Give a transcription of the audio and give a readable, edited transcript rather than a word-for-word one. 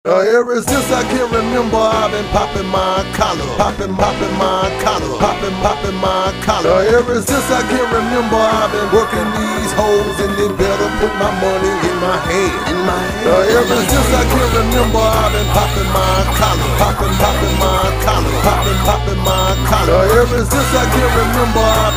Ever since I can remember, I've been popping my collar, popping my collar, popping my collar. Ever since I can remember, I've been working these hoes, and they better put my money in my hand, Ever since I can remember, I've been popping my collar, popping my collar, popping my collar. Ever since I can remember, I've